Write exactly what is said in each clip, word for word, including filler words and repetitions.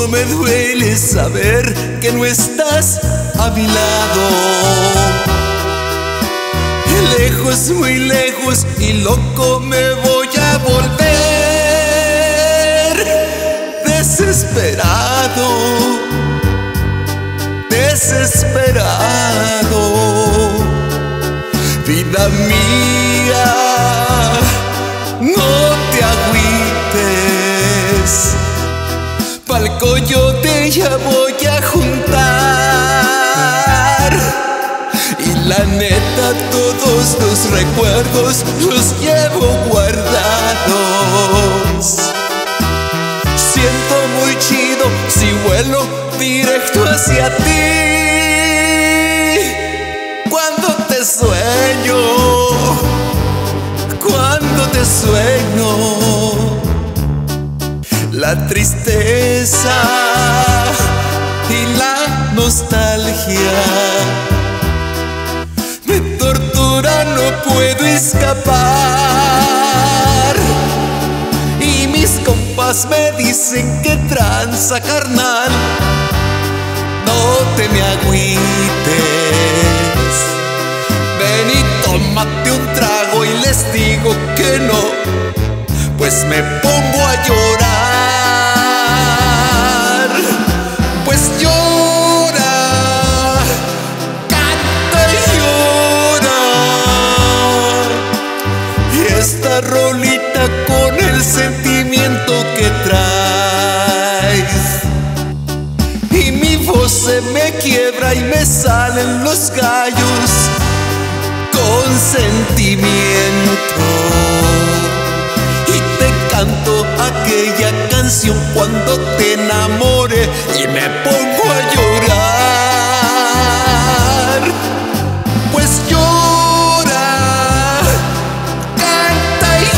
Cómo me duele saber que no estás a mi lado. Lejos, muy lejos, y loco me voy a volver. Desesperado, desesperado. Vida mía, no te agüites. Pa'l coyote ya voy a juntar. Y la neta, todos los recuerdos los llevo guardados. Siento muy chido si vuelo directo hacia ti. Cuando te sueño, cuando te sueño, la tristeza y la nostalgia me tortura, no puedo escapar. Y mis compas me dicen que tranza, carnal, no te me agüites. Ven y tómate un trago y les digo que no, pues me pongo a llorar. Pues llora, canta y llora. Y esta rolita con el sentimiento que traes. Y mi voz se me quiebra y me salen los gallos con sentimiento. Canto aquella canción cuando te enamore y me pongo a llorar. Pues llora, canta y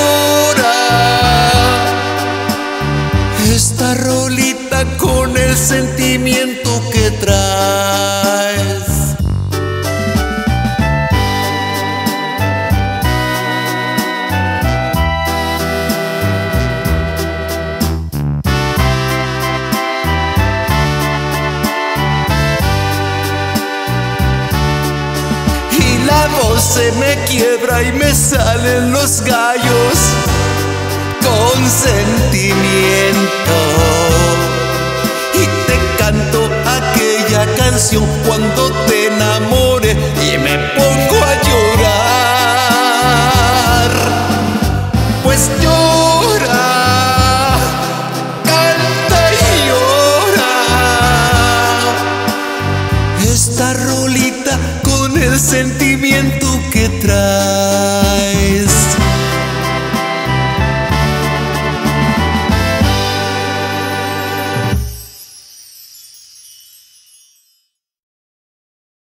llora. Esta rolita con el sentimiento que traes. La voz se me quiebra y me salen los gallos con sentimiento. Y te canto aquella canción cuando te enamore y me pongo a llorar. Pues llora, canta y llora. Esta rolita con el sentimiento que trae.